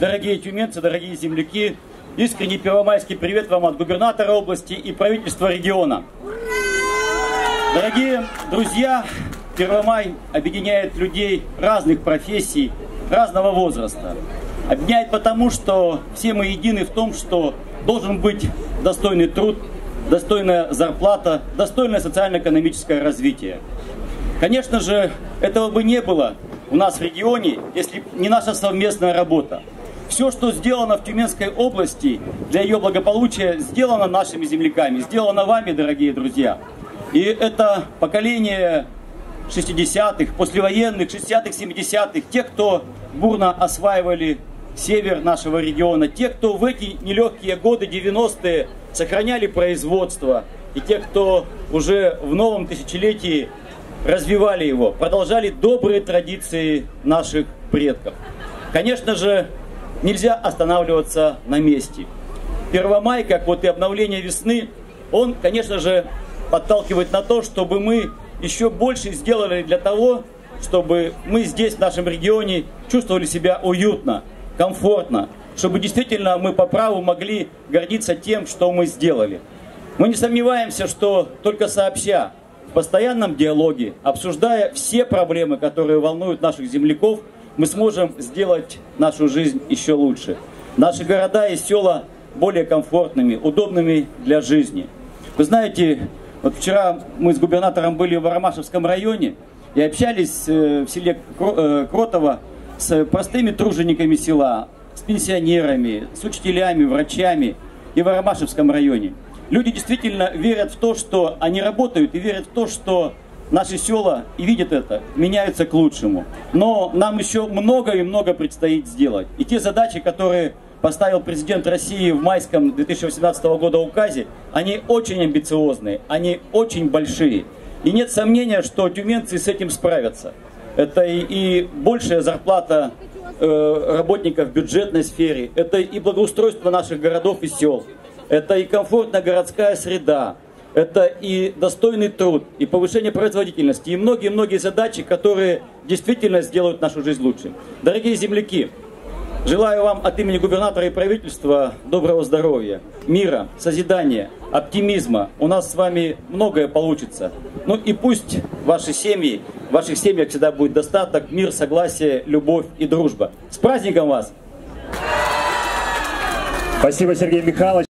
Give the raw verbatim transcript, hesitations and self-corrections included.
Дорогие тюменцы, дорогие земляки, искренний первомайский привет вам от губернатора области и правительства региона. Дорогие друзья, Первомай объединяет людей разных профессий, разного возраста. Объединяет потому, что все мы едины в том, что должен быть достойный труд, достойная зарплата, достойное социально-экономическое развитие. Конечно же, этого бы не было у нас в регионе, если не наша совместная работа. Все, что сделано в Тюменской области для ее благополучия, сделано нашими земляками, сделано вами, дорогие друзья. И это поколение шестидесятых, послевоенных, шестидесятых, семидесятых, те, кто бурно осваивали север нашего региона, те, кто в эти нелегкие годы девяностые сохраняли производство, и те, кто уже в новом тысячелетии развивали его, продолжали добрые традиции наших предков. Конечно же, нельзя останавливаться на месте. Первомай, как вот и обновление весны, он, конечно же, подталкивает на то, чтобы мы еще больше сделали для того, чтобы мы здесь, в нашем регионе, чувствовали себя уютно, комфортно, чтобы действительно мы по праву могли гордиться тем, что мы сделали. Мы не сомневаемся, что только сообща, в постоянном диалоге, обсуждая все проблемы, которые волнуют наших земляков, мы сможем сделать нашу жизнь еще лучше. Наши города и села более комфортными, удобными для жизни. Вы знаете, вот вчера мы с губернатором были в Аромашевском районе и общались в селе Кротово с простыми тружениками села, с пенсионерами, с учителями, врачами и в Аромашевском районе. Люди действительно верят в то, что они работают, и верят в то, что наши села, и видят это, меняются к лучшему. Но нам еще много и много предстоит сделать. И те задачи, которые поставил президент России в майском две тысячи восемнадцатого года указе, они очень амбициозные, они очень большие. И нет сомнения, что тюменцы с этим справятся. Это и, и большая зарплата э, работников в бюджетной сфере, это и благоустройство наших городов и сел, это и комфортная городская среда, это и достойный труд, и повышение производительности, и многие-многие задачи, которые действительно сделают нашу жизнь лучше. Дорогие земляки, желаю вам от имени губернатора и правительства доброго здоровья, мира, созидания, оптимизма. У нас с вами многое получится. Ну и пусть ваши семьи, в ваших семьях всегда будет достаток, мир, согласие, любовь и дружба. С праздником вас! Спасибо, Сергей Михайлович.